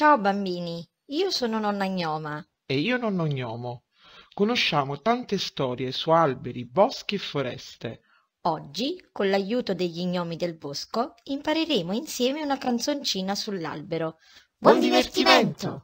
Ciao bambini, io sono nonna Gnoma. E io nonno Gnomo. Conosciamo tante storie su alberi, boschi e foreste. Oggi, con l'aiuto degli gnomi del bosco, impareremo insieme una canzoncina sull'albero. Buon Buon divertimento! divertimento!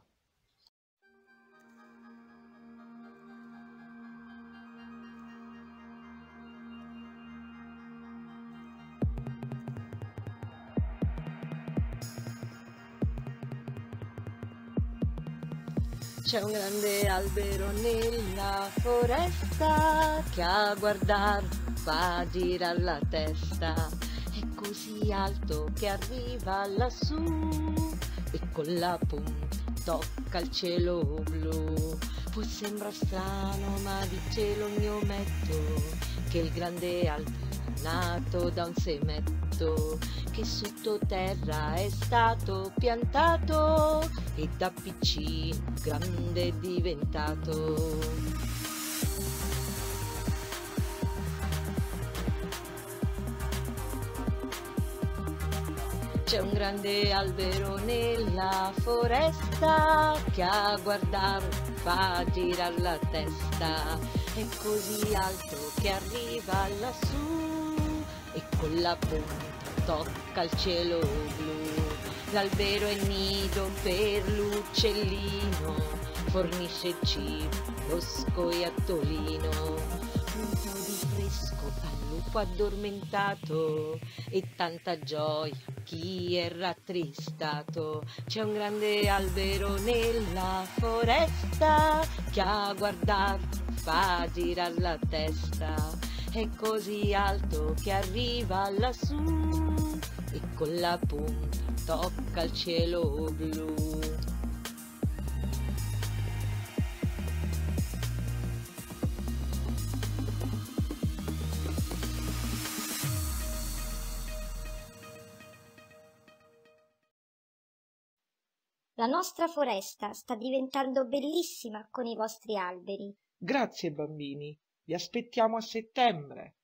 C'è un grande albero nella foresta che a guardar fa girar la testa. È così alto che arriva lassù e con la punta tocca il cielo blu. Poi sembra strano, ma dice lo gnometto che il grande albero è nato da un semetto che sottoterra è stato piantato e da piccino grande è diventato. C'è un grande albero nella foresta che a guardare fa girar la testa. È così alto che arriva lassù e con la punta tocca il cielo blu. L'albero è nido per l'uccellino, fornisce cibo, lo scoiattolino. Un po' di fresco al lupo addormentato e tanta gioia a chi è rattristato. C'è un grande albero nella foresta che a guardar fa girar la testa. È così alto che arriva lassù e con la punta tocca il cielo blu. La nostra foresta sta diventando bellissima con i vostri alberi. Grazie bambini, vi aspettiamo a settembre.